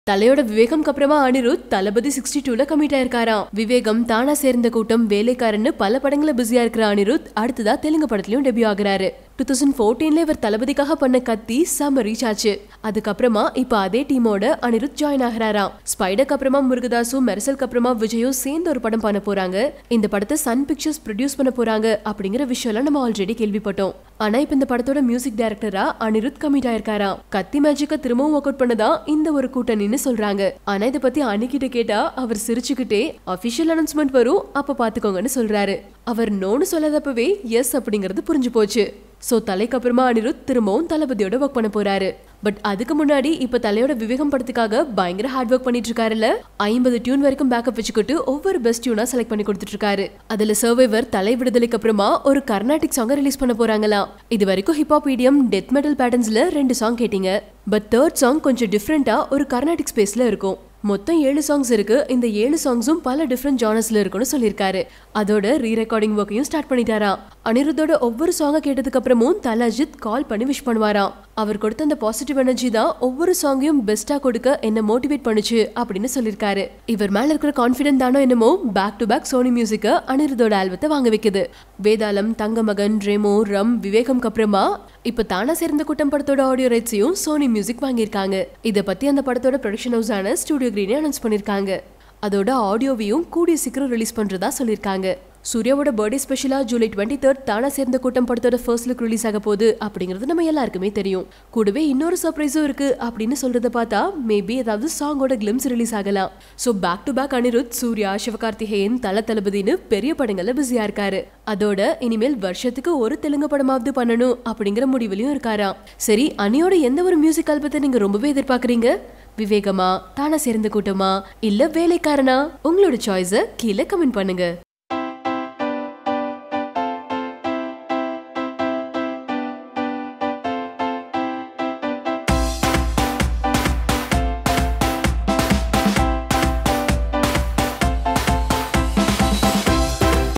தலையோட விவேகம் அப்புறமா அனிருத் தளபதி 62ல கமிட் ஆயிருக்காராம். விவேகம், தானா சேர்ந்த கூட்டம், வேலைக்காரன்னு பல படங்கள பிஸியா இருக்கிற அனிருத் அடுத்ததா தெலுங்கு படத்திலயும் டெபியூ ஆகுறாரு. 2014ல இவர் தளபதிக்காக பண்ண கத்தி செம ரீச் ஆச்சு. அதுக்கப்புறமா இப்ப அதே டீமோட அனிருத் ஜாயின் ஆகிறாராம். ஸ்பைடருக்கு அப்புறமா முருகதாசும் மெர்சலுக்கு அப்புறமா விஜயும் சேர்ந்து ஒரு படம் பண்ண போறாங்க. இந்த படத்தை சன் பிக்சர்ஸ் ப்ரொடியூஸ் பண்ண போறாங்க அப்படிங்கிற விஷயம்லாம் நம்ம ஆல்ரெடி கேள்விப்பட்டோம். ஆனா இப்ப இந்த படத்தோட மியூசிக் டைரக்டரா அனிருத் கமிட் ஆயிருக்காராம். கத்தி மேஜிக்க திரும்பவும் ஒர்க் அவுட் பண்ணதா இந்த ஒரு கூட்டணின்னு சொல்றாங்க. ஆனா இத பத்தி அன்னிக்கிட்ட கேட்டா அவர் சிரிச்சுக்கிட்டே அபிஷியல் அனௌன்ஸ்மெண்ட் வரும் அப்ப பாத்துக்கோங்கன்னு சொல்றாரு. அவர் நோன்னு சொல்லாதப்பவே எஸ் அப்படிங்கறது புரிஞ்சு போச்சு. சோ தலைக்கு அப்புறமா அனிருத் திரும்பவும் தளபதியோட ஒர்க் பண்ண போறாரு. பட் அதுக்கு முன்னாடி இப்ப தலையோட விவேகம் படத்துக்காக பயங்கர ஹார்ட் ஒர்க் பண்ணிட்டு இருக்காருல்ல. 50 டியூன் வரைக்கும் பேக்கப் வச்சுக்கிட்டு ஒவ்வொரு பெஸ்ட் டியூனா செலக்ட் பண்ணி கொடுத்துட்டு இருக்காரு. அதுல சர்வைவர் தலை விடுதலைக்கு அப்புறமா ஒரு கர்நாடிக் சாங்க ரிலீஸ் பண்ண போறாங்களாம். இது வரைக்கும் ஹிப்ஹாப், இடியம், டெத் மெட்டல் பேட்டர்ன்ஸ்ல 2 சாங் கேட்டீங்க. பட் 3rd சாங் கொஞ்சம் டிஃப்ரெண்டா ஒரு கர்நாடிக் ஸ்பேஸ்ல இருக்கும். மொத்தம் 7 சாங்ஸ் இருக்கு. இந்த 7 சாங்ஸும் பல டிஃப்ரெண்ட் ஜானர்ஸ்ல இருக்குன்னு சொல்லியிருக்காரு. அதோட ரீ ரெக்கார்டிங் ஒர்க்கையும் ஸ்டார்ட் பண்ணிட்டாராம். அனிருத்தோட ஒவ்வொரு சாங்க கேட்டதுக்கு அப்புறமும் அஜித் கால் பண்ணி விஷ் பண்ணுவாராம். அவர் கொடுத்த அந்த பாசிட்டிவ் எனர்ஜி தான் ஒவ்வொரு சாங்கையும் பெஸ்டா கொடுக்க என்ன மோட்டிவேட் பண்ணுச்சு அப்படின்னு சொல்லியிருக்காரு. இவர் மேல இருக்கிற கான்பிடன்ட் தானோ என்னமோ பேக் டு பேக் சோனி மியூசிக்க அனிருத்தோட ஆல்பத்தை வாங்க வைக்குது. வேதாளம், தங்கமகன், ரெமோ, ரம், விவேகம் அப்புறமா இப்ப தானா சேர்ந்த கூட்டம் படத்தோட ஆடியோ ரைட்ஸையும் சோனி மியூசிக் வாங்கியிருக்காங்க. இத பத்தி அந்த படத்தோட ப்ரொடக்ஷன் ஹவுஸான ஸ்டுடியோ கிரீனே அனௌன்ஸ் பண்ணிருக்காங்க. அதோட ஆடியோவையும் கூடிய சீக்கிரம் ரிலீஸ் பண்றதா சொல்லியிருக்காங்க. சூர்யாவோட பர்த்டே ஸ்பெஷலா ஜூலை 23 தானா சேர்ந்த கூட்டம் படத்தோட ஃபர்ஸ்ட் லுக் ரிலீஸ் ஆக போகுது அப்படிங்கிறது நம்ம எல்லாருக்குமே தெரியும். கூடவே இன்னொரு சர்ப்ரைஸும் இருக்கு அப்படின்னு சொல்றத பார்த்தா மேபி ஏதாவது சாங்கோட கிளிம்ஸ் ரிலீஸ் ஆகலாம். So back to back Anirudh, Suriya, Sivakarthikeyan, தளபதினு பெரிய படங்கள்ல பிஸியா இருக்காரு. அதோட இனிமேல் வருஷத்துக்கு ஒரு தெலுங்கு படமாவது பண்ணணும் அப்படிங்கிற முடிவுலயும் இருக்காராம். சரி, அனியோட எந்த ஒரு மியூசிக் ஆல்பத்தை நீங்க ரொம்பவே எதிர்பார்க்கறீங்க? விவேகமா, தானா சேர்ந்த கூட்டமா, இல்ல வேலைக்காரனா? உங்களோட சாய்ஸை கீழே கமெண்ட் பண்ணுங்க.